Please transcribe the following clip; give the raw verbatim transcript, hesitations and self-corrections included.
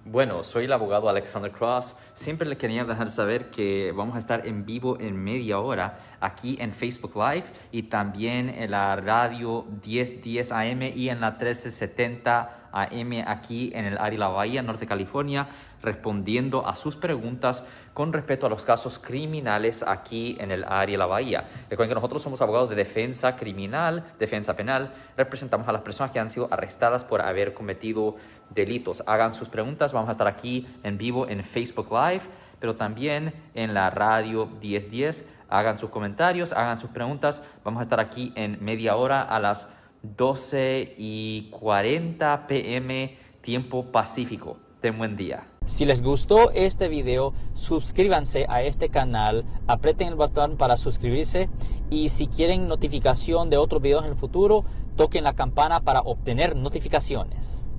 Bueno, soy el abogado Alexander Cross. Siempre le quería dejar saber que vamos a estar en vivo en media hora aquí en Facebook Live y también en la radio diez diez A M y en la trece setenta A M aquí en el área de la Bahía, Norte California, respondiendo a sus preguntas con respecto a los casos criminales aquí en el área de la Bahía. Recuerden que nosotros somos abogados de defensa criminal, defensa penal. Representamos a las personas que han sido arrestadas por haber cometido delitos. Hagan sus preguntas. Vamos a estar aquí en vivo en Facebook Live, pero también en la radio diez diez. Hagan sus comentarios, hagan sus preguntas. Vamos a estar aquí en media hora a las doce y cuarenta P M tiempo pacífico. Ten buen día. Si les gustó este video, suscríbanse a este canal, aprieten el botón para suscribirse y si quieren notificación de otros videos en el futuro, toquen la campana para obtener notificaciones.